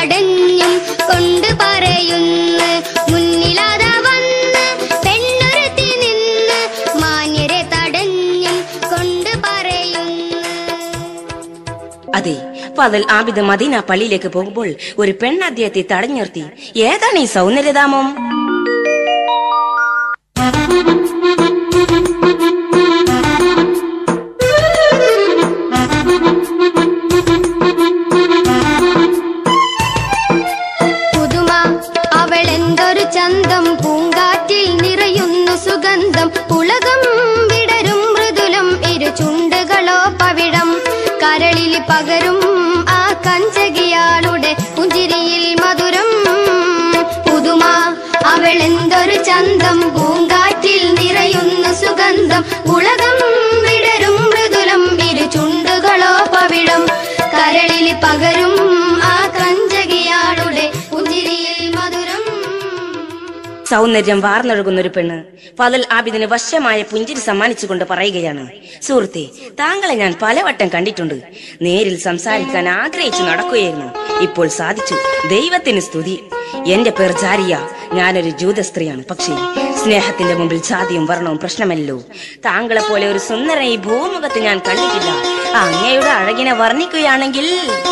തടഞ്ഞും കൊണ്ട് പറയുന്നു മുന്നിലാതാ വന്ന് പെണ്ണൊരുത്തി നിന്ന് മാന്യരെ തടഞ്ഞും കൊണ്ട് പറയുന്നു. അതെ, ഫദൽ ആബിദ് മദീന പള്ളിയിലേക്ക് പോകുമ്പോൾ ഒരു പെണ്ണ് അദ്ദേഹത്തെ തടഞ്ഞു നിർത്തി. ഏതാണ് ഈ സൗന്ദര്യധാമം? പുതുമ അവളെന്തൊരു ചന്തം, പൂങ്കാറ്റിൽ നിറയുന്നു സുഗന്ധം, ഉലകം വിടരും മൃദുലം, ഇരു ചുണ്ടുകളോ പവിഴം, കരളിൽ പകരും ആ കഞ്ചകിയാളുടെ പുഞ്ചിരിയിൽ മധുരം. പുതുമ അവളെന്തൊരു ചന്തം, പൂങ്കാറ്റിൽ നിറയുന്നു സുഗന്ധം, ഉലകം വിടരും മൃദുലം, ഇരു ചുണ്ടുകളോ പവിഴം, കരളിൽ പകരും ആ കഞ്ചകിയാളുടെ പുഞ്ചിരിയിൽ മധുരം. സൗന്ദര്യം വാർന്നൊഴുകുന്ന ഒരു പെണ്ണ് ഫദൽ ആബിദിന് വശ്യമായ പുഞ്ചിരി സമ്മാനിച്ചുകൊണ്ട് പറയുകയാണ്, സുഹൃത്തെ, താങ്കളെ ഞാൻ പലവട്ടം കണ്ടിട്ടുണ്ട്. നേരിൽ സംസാരിക്കാൻ ആഗ്രഹിച്ചു നടക്കുകയായിരുന്നു. ഇപ്പോൾ സാധിച്ചു. ദൈവത്തിന് സ്തുതി. എന്റെ പേർ ജാരിയ. ഞാനൊരു ജൂത സ്ത്രീയാണ്. പക്ഷേ സ്നേഹത്തിന്റെ മുമ്പിൽ ജാതിയും വർണ്ണവും പ്രശ്നമല്ലോ. താങ്കളെ പോലെ ഒരു സുന്ദര ഈ ഭൂമുഖത്ത് ഞാൻ കണ്ടിട്ടില്ല. അങ്ങയുടെ അഴകിനെ വർണ്ണിക്കുകയാണെങ്കിൽ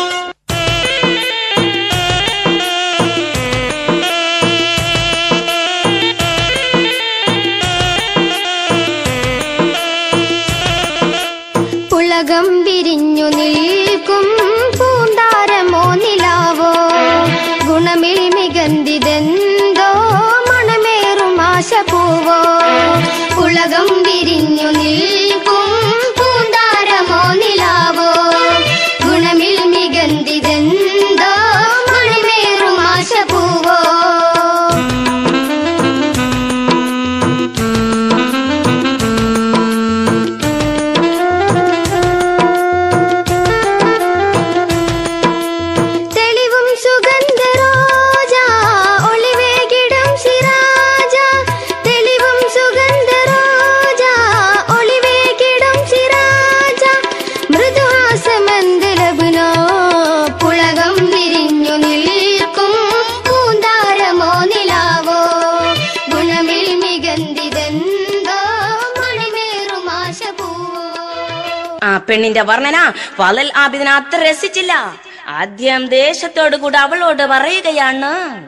ഉലകം വിരിഞ്ഞു നിൽക്കും പൂന്താരമോ നിലാവോ, ഗുണമിൽ മികന്തിതെന്തോ മണമേറും ആശപൂവോ. ഉലകം വിരിഞ്ഞു നിൽക്കും പൂന്താരമോ നിലാവോ, ഗുണമിൽ മികന്തിതെന്തോ മണമേറും ആശപൂവോ. ആ പെണ്ണിന്റെ വർണ്ണന ഫദൽ ആബിദിനെ അത്ര രസിച്ചില്ല. ആദ്യം ദേശത്തോടു കൂടെ അവളോട് പറയുകയാണ്,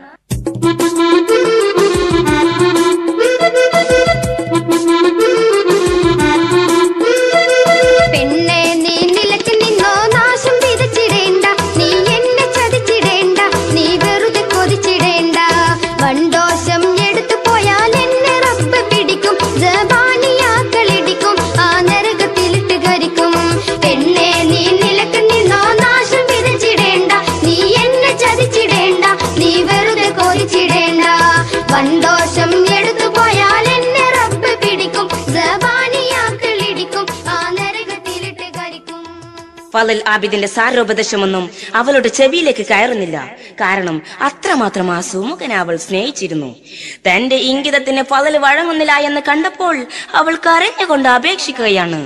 പെണ്ണെ നീ നിലക്ക് നിന്നോ, നാശം വിതച്ചിടേണ്ട, നീ എന്നെ ചതിച്ചിടേണ്ട, നീ വെറുതെ കൊതിച്ചിടേണ്ട. വണ്ടോശം എടുത്തു പോയാൽ എന്നെ റബ്ബ് പിടിക്കും, ജബാനിയാക്കളിടിക്കും, ആ നരകത്തിലിട്ട് കരിക്കും. പെണ്ണെ നീ നിലക്ക് നിന്നോ, നാശം വിതച്ചിടേണ്ട, നീ എന്നെ ചതിച്ചിടേണ്ട, നീ വെറുതെ കൊതിച്ചിടേണ്ട. വണ്ടോശം എടുത്തു പോയാൽ എന്നെ റബ്ബ് പിടിക്കും, ജബാനിയാക്കളിടിക്കും, ആ നരകത്തിലിട്ട് കരിക്കും. ഫദൽ ആബിദിന്റെ സാരോപദേശമൊന്നും അവളുടെ ചെവിയിലേക്ക് കയറുന്നില്ല. കാരണം അത്രമാത്രം ആ സുമുഖനെ അവൾ സ്നേഹിച്ചിരുന്നു. തന്റെ ഇംഗിതത്തിന് ഫദൽ വഴങ്ങുന്നില്ല എന്ന് കണ്ടപ്പോൾ അവൾ കരഞ്ഞുകൊണ്ട് അപേക്ഷിക്കുകയാണ്,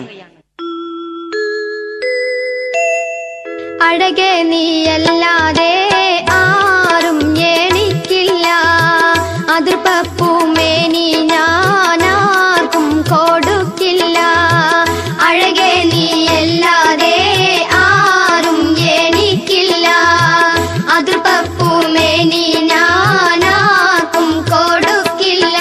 അഴകെ നീയല്ലാതെ ആരും എനിക്കില്ല, അതിർപ്പൂമേനി ഞാനാർക്കും കൊടുക്കില്ല. അഴകെ നീയല്ലാതെ ആരും എനിക്കില്ല, അതിർപ്പൂമേനി ഞാനാർക്കും കൊടുക്കില്ല.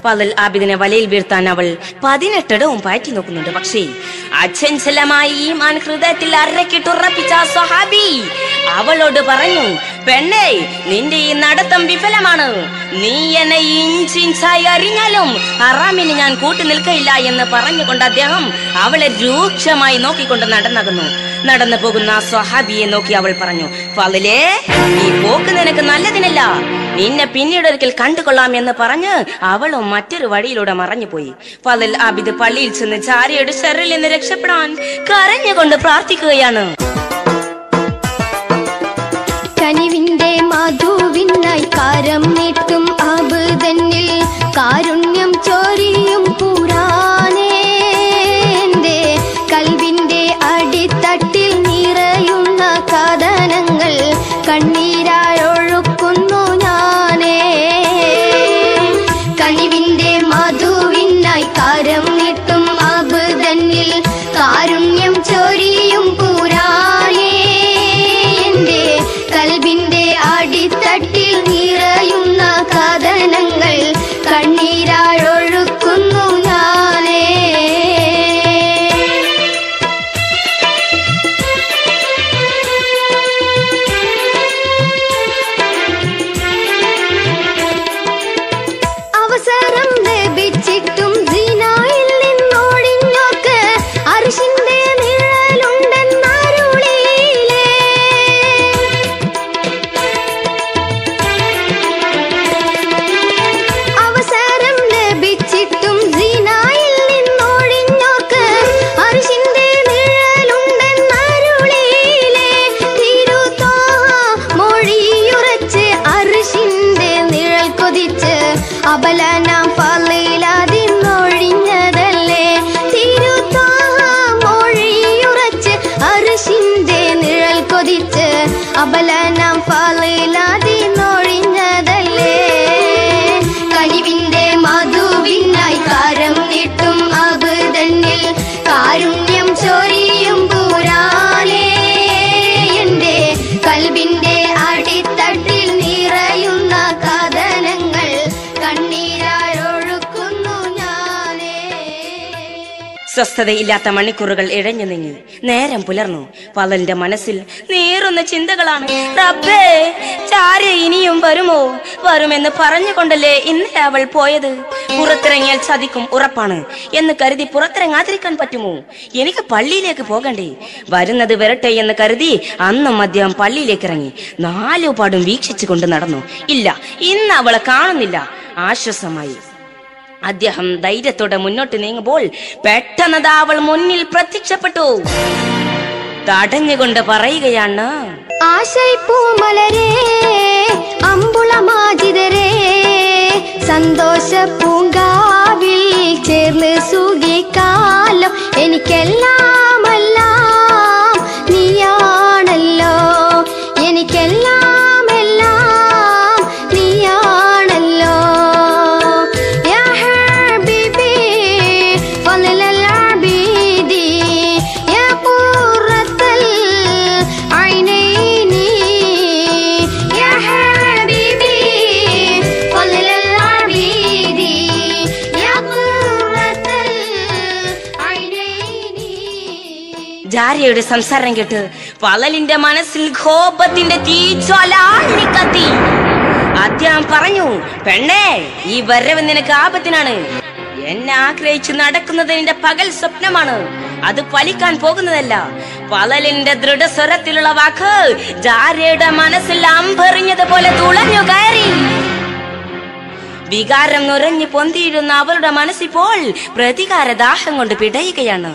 ഫളൽ ആബിദിനെ വലയിൽ വീഴ്ത്താൻ അവൾ 18 ഇടവും പാറ്റി നോക്കുന്നുണ്ട്. പക്ഷേ അചഞ്ചലമായി ഈമാൻ ഹൃദയത്തിൽ അരക്കിട്ടുറപ്പിച്ച സ്വഹാബി അവളോട് പറഞ്ഞു, പെണ്ണേ, നിന്റെ ഈ നടത്തം വിഫലമാണ്. നീ എന്നെ ഇഞ്ചിഞ്ചായി അറിഞ്ഞാലും ഹറാമിന് ഞാൻ കൂട്ടു നിൽക്കയില്ല എന്ന് പറഞ്ഞുകൊണ്ട് അദ്ദേഹം അവളെ രൂക്ഷമായി നോക്കിക്കൊണ്ട് നടന്നു പോകുന്ന സ്വഹാബിയെ നോക്കി അവൾ പറഞ്ഞു, ഫളലേ, ഈ പോക്ക് നിനക്ക് നല്ലതിനല്ല. നിന്നെ പിന്നീട് ഒരിക്കൽ കണ്ടുകൊള്ളാം എന്ന് പറഞ്ഞ് അവളും മറ്റൊരു വഴിയിലൂടെ മറഞ്ഞുപോയി. ഫളൽ ആബിദ് പള്ളിയിൽ ചെന്ന് ജാരിയുടെ ശർറിൽ നിന്ന് രക്ഷപ്പെടാൻ കരഞ്ഞുകൊണ്ട് പ്രാർത്ഥിക്കുകയാണ്. കനിവിന്റെ മധുവിനായി കാരം നീട്ടും ആബിദനിൽ കാരുണ്യം ചൊരിയും പുരാനേ, കൽവിന്റെ അടിത്തട്ടിൽ നിറയുന്ന കഥനങ്ങൾ കണ്ണീരായൊഴുക്കുന്നു ഞാനേ. കനിവിന്റെ മധുവിനായി കാരം നീട്ടും ആബിദനിൽ കാരുണ്യം ചൊരിയും പുരാനേ, കൽവിന്റെ അടിത്തട്ടിൽ നിറയുന്ന കഥനങ്ങൾ കണ്ണീരായൊഴുക്കുന്നു ഞാനേ. അവസരം ലഭിച്ചിട്ടും സിനായിൽ നിന്നോടിഞ്ഞോക്ക് അർശിന്റെ നിഴലുണ്ടെന്നരുളിയിലേ. അവസരം ലഭിച്ചിട്ടും സിനായിൽ നിന്നോടിഞ്ഞോക്ക് അർശിന്റെ നിഴലുണ്ടെന്നരുളിയിലേ. തിരുത്വാഹ മൊഴിയുറച്ച് അർശിന്റെ നിഴൽ കൊതിച്ച് അബലനാം ഫളീലാതിന്നൊഴിഞ്ഞതല്ലേ. തിരുത്വാഹ മൊഴിയുറച്ച് അർശിന്റെ നിഴൽ കൊതിച്ച് അബലനാം ഫളീലാതിന്നൊഴിഞ്ഞതല്ലേ. കനിവിന്റെ മധുവിനായി കാരം നീട്ടും ആബിദനിൽ കാരുണ്യം ചൊരിയും പുരാനേ, കൽവിന്റെ അടിത്തട്ടിൽ നിറയുന്ന കഥനങ്ങൾ കണ്ണീരായൊഴുക്കുന്നു ഞാനേ. സ്വസ്ഥതയില്ലാത്ത മണിക്കൂറുകൾ ഇഴഞ്ഞു നീങ്ങി. നേരം പുലർന്നു. ഫളലിന്റെ മനസ്സിൽ നേറുന്ന ചിന്തകളാണ്. റബ്ബേ, ചാരി ഇനിയും വരുമെന്ന് പറഞ്ഞുകൊണ്ടല്ലേ ഇന്നലെ അവൾ പോയത്. പുറത്തിറങ്ങിയാൽ ചതിക്കും ഉറപ്പാണ് എന്ന് കരുതി പുറത്തിറങ്ങാതിരിക്കാൻ പറ്റുമോ? എനിക്ക് പള്ളിയിലേക്ക് പോകണ്ടേ? വരുന്നത് വരട്ടെ എന്ന് കരുതി അന്നും അദ്ദേഹം പള്ളിയിലേക്ക് ഇറങ്ങി. 4 പാടും വീക്ഷിച്ചു കൊണ്ട് നടന്നു. ഇല്ല, ഇന്ന് അവളെ കാണുന്നില്ല. ആശ്വാസമായി അദ്ദേഹം ധൈര്യത്തോടെ മുന്നോട്ട് നീങ്ങുമ്പോൾ പെട്ടെന്ന് അവൾ മുന്നിൽ പ്രത്യക്ഷപ്പെട്ടു. തടഞ്ഞുകൊണ്ട് പറയുകയാണ്, ആശൈപ്പൂമലരേ, അമ്പുളമാജിതരേ, സന്തോഷ പൂങ്കാവിൽ ചേർന്ന് സുഖിക്കാലോ. എനിക്കെല്ലാമെല്ലാം നീയാണല്ലോ, എനിക്കെല്ലാം എല്ലാം നീയാണല്ലോ. യാ ഹബീബി ഫളൽ ആബിദി, യാ ഖുറത്തൽ ഐനൈനി, യാ ഹബീബി ഫളൽ ആബിദി, യാ ഖുറത്തൽ ഐനൈനി. ജാരിയുടെ സംസാരം കേട്ട് ഫളലിന്റെ മനസ്സിൽ കോപത്തിന്റെ തീജ്വാല ആളിക്കത്തി. അദ്ദേഹം പറഞ്ഞു, പെണ്ണേ, ഈ വരവ് നിനക്ക് ആപത്തിനാണ്. എന്നെ ആഗ്രഹിച്ചു നടക്കുന്നത് നിന്റെ പകൽ സ്വപ്നമാണ്. അത് ഫലിക്കാൻ പോകുന്നതല്ല. ഫളലിന്റെ ദൃഢസ്വരത്തിലുള്ള വാക്ക് ജാരിയുടെ മനസ്സിൽ അമ്പെറിഞ്ഞതുപോലെ തുളഞ്ഞു കയറി. വികാരം നുരഞ്ഞു പൊന്തിയിടുന്ന അവളുടെ മനസ്സിപ്പോൾ പ്രതികാരദാഹം കൊണ്ട് പിടയുകയാണ്.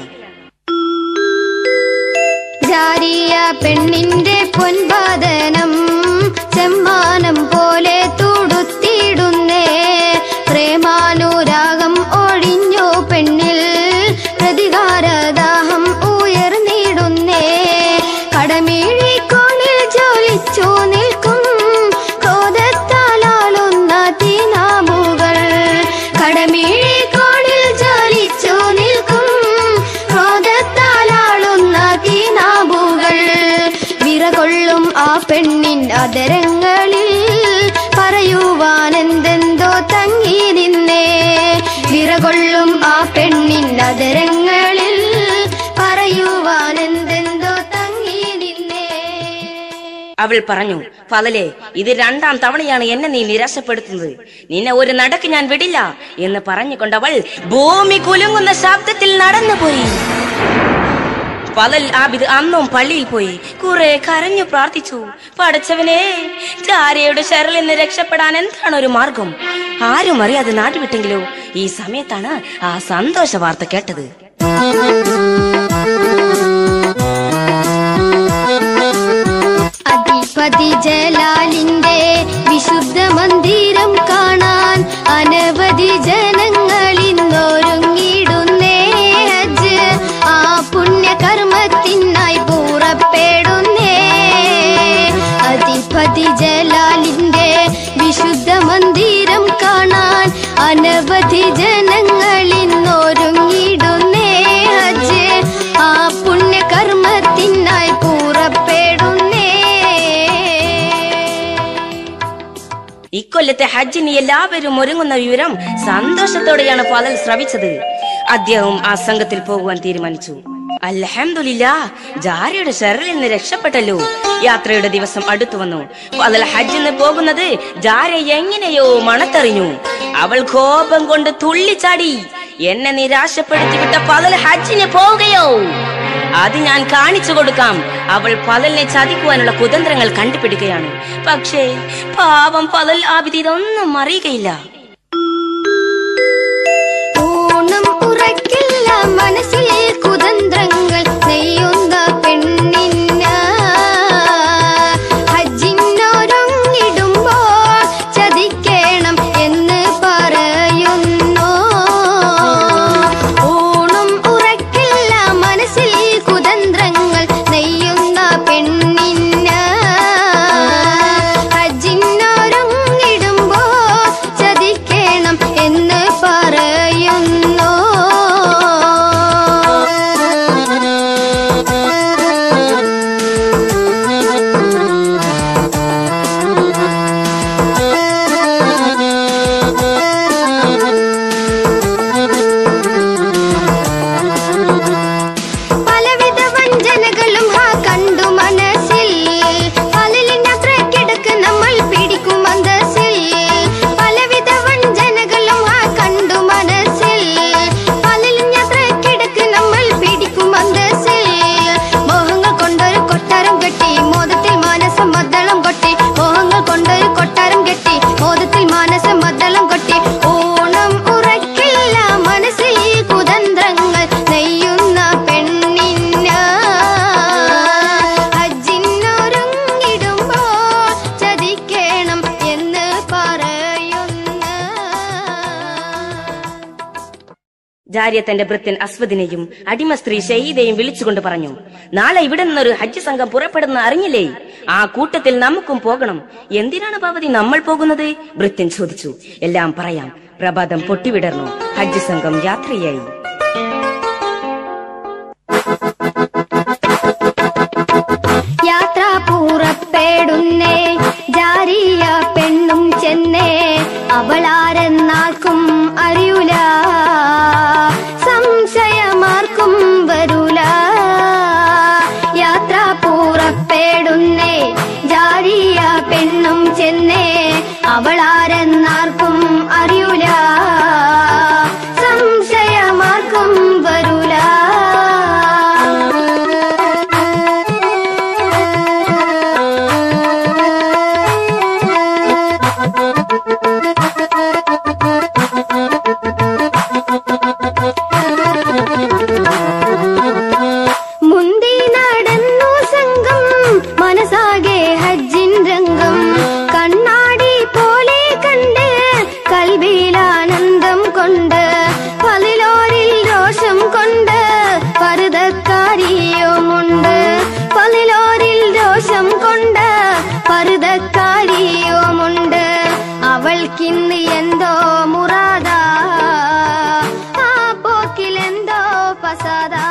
ജാരിയ പെണ്ണിന്റെ പൊൻപാദനം ചെമ്മാനം പോലെ തുടുത്തിടുന്നേ. പ്രേമാനുരാഗം ഒഴിഞ്ഞു പെണ്ണിൽ പ്രതികാരദാഹം ഉയർന്നിടുന്നേ. കടമിഴിക്കോണിൽ ജ്വലിച്ചു നിൽക്കും ക്രോധത്താലാളുന്ന തീനാമ്പുകൾ. കടമിഴിക്കോണിൽ ജ്വലിച്ചു നിൽക്കും ക്രോധത്താലാളുന്ന തീനാമ്പുകൾ. വിറകൊള്ളും ആ പെണ്ണിൻ അതരങ്ങളിൽ പറയുവാൻ എന്തെന്തോ തങ്ങി നിന്നേ. വിരകൊള്ളും ആ പെണ്ണിൻ അതരങ്ങളിൽ പറയുവാൻ എന്തെന്തോ തങ്ങി നിന്നേ. അവൾ പറഞ്ഞു, ഫലലേ, ഇത് 2ാം തവണയാണ് എന്നെ നീ നിരാശപ്പെടുത്തുന്നത്. നിന്നെ ഒരു നടക്ക് ഞാൻ വിടില്ല എന്ന് പറഞ്ഞുകൊണ്ട് അവൾ ഭൂമി കുലുങ്ങുന്ന ശബ്ദത്തിൽ നടന്നുപോയി. ഫലൽ ആബിദ് അന്നും പള്ളിയിൽ പോയി കുറെ കരഞ്ഞു പ്രാർത്ഥിച്ചു. പടച്ചവനെ, ജാരിയയുടെ ശരളിൽ നിന്ന് രക്ഷപ്പെടാൻ എന്താണ് ഒരു മാർഗം? ആരും അറിയാതെ നാട്ടുവിട്ടെങ്കിലോ. ഈ സമയത്താണ് ആ സന്തോഷ വാർത്ത കേട്ടത്. അധിപതി ജലാലിന്റെ വിശുദ്ധ മന്ദിരം കാണാൻ അനവധി ജനങ്ങൾ ഇന്നൊരുങ്ങിടുന്നേ. ഹജ്ജ് ആ പുണ്യകർമ്മത്തിനായി പുറപ്പെടുന്നേ. അധിപതി ജലാലിന്റെ വിശുദ്ധ മന്ദിരം കാണാൻ അനവധി ജനങ്ങൾ ഇന്നൊരുങ്ങിടുന്നേ. ഹജ്ജ് ആ പുണ്യകർമ്മത്തിനായി പുറപ്പെടുന്നേ. ഇക്കൊല്ലത്തെ ഹജ്ജിന് എല്ലാവരും ഒരുങ്ങുന്ന വിവരം സന്തോഷത്തോടെയാണ് ഫലൽ ശ്രവിച്ചത്. അദ്ദേഹം ആ സംഘത്തിൽ പോകുവാൻ തീരുമാനിച്ചു. അൽഹംദുലില്ലാഹ്, ജാരിയുടെ ശരളിൽ നിന്ന് രക്ഷപ്പെട്ടല്ലോ. യാത്രയുടെ ദിവസം അടുത്തു വന്നു. ഫലൽ ഹജ്ജിന് പോകുന്നത് ജാരി എങ്ങനെയോ മണത്തറിഞ്ഞു. അവൾ കോപം കൊണ്ട് തുള്ളിച്ചാടി. എന്നെ നിരാശപ്പെടുത്തി വിട്ട ഫലൽ ഹജ്ജിന് പോവുകയോ? അത് ഞാൻ കാണിച്ചു കൊടുക്കാം. അവൾ ഫലലിനെ ചതിക്കുവാനുള്ള കുതന്ത്രങ്ങൾ കണ്ടുപിടിക്കുകയാണ്. പക്ഷേ പാവം ഫലൽ ആബിദ് ഇതൊന്നും അറിയുകയില്ല. ഊണം ഉറക്കില്ല മനസ്സിൽ കുതന്ത്രങ്ങൾ നെയ്യുന്ന പെണ്ണിന് ഹജ്ജിനൊരുങ്ങിടുമ്പോൾ ചതിക്കണം എന്ന് പറയുന്നു. ഊണം ഉറക്കില്ല മനസ്സിൽ കുതന്ത്രങ്ങൾ നെയ്യുന്ന പെണ്ണിന് ഹജ്ജിനൊരുങ്ങിടുമ്പോൾ ചതിക്കണം എന്ന് പറയുന്നു. പലവിധ വഞ്ചനകളും കണ്ടു മനസ്സിൽ ഫലലിനത്ര കിടക്ക് നമ്മൾ പിടിക്കും അന്തസ്സിൽ. പലവിധ വഞ്ചനകളും കണ്ടു മനസ്സിൽ ഫലലിനത്ര കിടക്ക് നമ്മൾ പിടിക്കും അന്തസ്സിൽ. മോഹങ്ങൾ കൊണ്ടൊരു കൊട്ടാരം കെട്ടി മോദത്തിൽ മാനസം മദ്ദളം കൊട്ടി. മോഹങ്ങൾ കൊണ്ടൊരു കൊട്ടാരം കെട്ടി മോദത്തിൽ മാനസം മദ്ദളം കൊട്ടി. ഊണം ഉറക്കില്ല മനസ്സിൽ കുതന്ത്രങ്ങൾ നെയ്യുന്ന പെണ്ണിന് ഹജ്ജിനൊരുങ്ങിടുമ്പോൾ ചതിക്കണം എന്ന് പറയുന്നു. ജാരിയ തന്റെ ഭൃത്യൻ അസ്വദിനെയും അടിമ സ്ത്രീ ഷഹീദയെയും വിളിച്ചുകൊണ്ട് പറഞ്ഞു, നാളെ ഇവിടെ നിന്നൊരു ഹജ്ജ് സംഘം പുറപ്പെടുന്ന അറിഞ്ഞില്ലേ? ആ കൂട്ടത്തിൽ നമുക്കും പോകണം. എന്തിനാണ് ഭവതി നമ്മൾ പോകുന്നത്? ഭൃത്യൻ ചോദിച്ചു. എല്ലാം പറയാം. പ്രഭാതം പൊട്ടിവിടർന്നു. ഹജ്ജ് സംഘം യാത്രയായി. യാത്ര പുറപ്പെടുന്നേ. ജാരിയ പെണ്ണും ചെന്നേ. അവളാരെന്നാർക്കും അറിയൂല, സംശയമാർക്കും വരൂല. യാത്ര പുറപ്പെടുന്നേ. ജാരിയ പെണ്ണും ചെന്നേ. അവളാരെന്നാർക്കും അറിയൂല, സംശയമാർക്കും വരൂല. മുന്തി നടന്നു സംഘം മനസാകെ ഹജ്ജിൻ രംഗം. കണ്ണാടി പോലെ കണ്ട് കൽവിലാനന്ദം കൊണ്ട് പതിലോരിൽ രോഷം കൊണ്ട് പരുതക്കാരിയുമുണ്ട്. പതിലോരിൽ രോഷം കൊണ്ട് പരുതക്കാരിയുമുണ്ട്. അവൾക്കിന്ന് എന്തോ മുറാദാ, ആ പോക്കിലെന്തോ പസാദാ.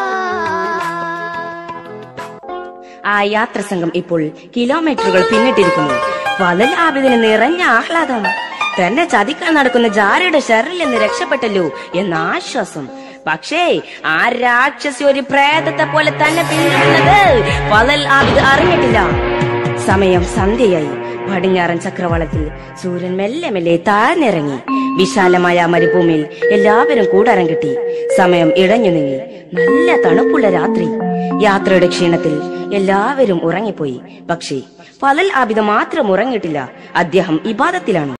ആ യാത്ര സംഘം ഇപ്പോൾ കിലോമീറ്ററുകൾ പിന്നിട്ടിരിക്കുന്നു. ഫലൽ ആബിദിന് നിറഞ്ഞ ആഹ്ലാദം. തന്നെ ചതിക്കാൻ നടക്കുന്ന ജാരയുടെ ഷെറിൽ നിന്ന് രക്ഷപ്പെട്ടല്ലോ എന്ന ആശ്വാസം. പക്ഷേ ആ രാക്ഷസി ഒരു പ്രേതത്തെ പോലെ തന്നെ പിന്തുടരുന്നത് ഫലൽ ആബിദ് അറിഞ്ഞിട്ടില്ല. സമയം സന്ധ്യയായി. പടിഞ്ഞാറൻ ചക്രവാളത്തിൽ സൂര്യൻ മെല്ലെ മെല്ലെ താഴ്ന്നിറങ്ങി. വിശാലമായ മരുഭൂമിയിൽ എല്ലാവരും കൂടാരം കിട്ടി. സമയം ഇടഞ്ഞു നീങ്ങി. നല്ല തണുപ്പുള്ള രാത്രി. യാത്രയുടെ ക്ഷീണത്തിൽ എല്ലാവരും ഉറങ്ങിപ്പോയി. പക്ഷേ ഫലൽ ആബിദ് മാത്രം ഉറങ്ങിയിട്ടില്ല. അദ്ദേഹം ഇബാദത്തിലാണ്.